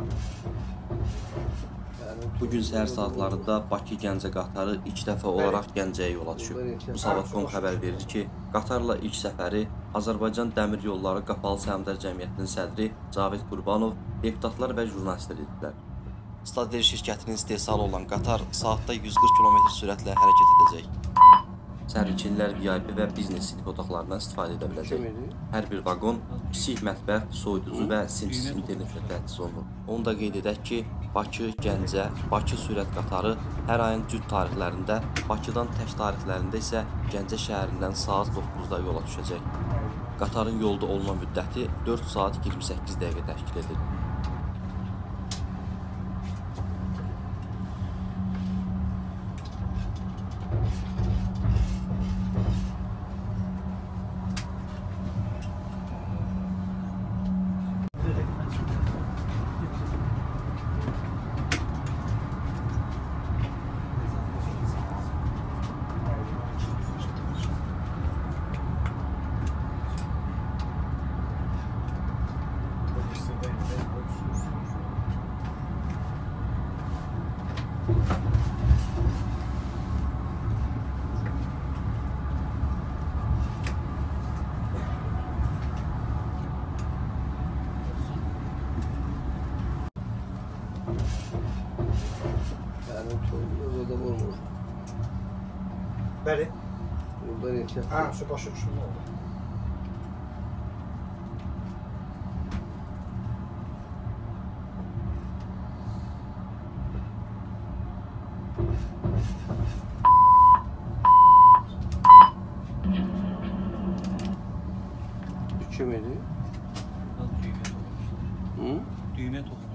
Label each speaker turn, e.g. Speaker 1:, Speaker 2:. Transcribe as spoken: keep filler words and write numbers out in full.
Speaker 1: Bugün səhər saatlarında Bakı-Gəncə qatarı ilk dəfə olaraq Gəncəyə yola düşüb. Musavat nöqtə com xəbər verir ki, qatarla ilk səfəri Azərbaycan Dəmir Yolları Qapalı Səhmdar Cəmiyyətinin sədri Cavid Qurbanov, deputatlar və jurnalistlər ediblər. Stadler şirkətinin istehsalı olan qatar saatda yüz qırx kilometr sürətlə hərəkət edəcək. Sərnişinlər V I P və biznes sinif otaqlarından istifadə edə biləcək. Hər bir vaqon kiçik mətbəx, soyuducu və simsiz internetlə təchiz olunur. Onu da qeyd edək ki, Bakı, Gəncə, Bakı sürət qatarı hər ayın cüt tarixlərində, Bakıdan tək tarixlərində isə Gəncə şəhərindən saat doqquzda yola düşəcək. Qatarın yolda olma müddəti dörd saat iyirmi səkkiz dəqiqə təşkil edir.
Speaker 2: Yani çoğunluğu orada olmuyor.
Speaker 3: Bəli.
Speaker 2: Burada yeter.
Speaker 3: Ha, şu başa düşdüm oldu.
Speaker 2: Üçü müydü?
Speaker 4: Düğme toplamış.
Speaker 2: Hı?
Speaker 4: Düğme toplamış.